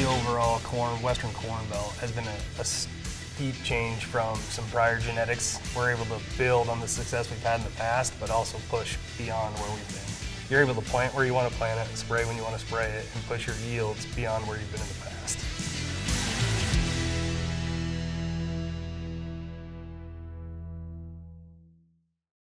the overall Western Corn Belt has been a steep change from some prior genetics. We're able to build on the success we've had in the past, but also push beyond where we've been. You're able to plant where you want to plant it, spray when you want to spray it, and push your yields beyond where you've been in the past.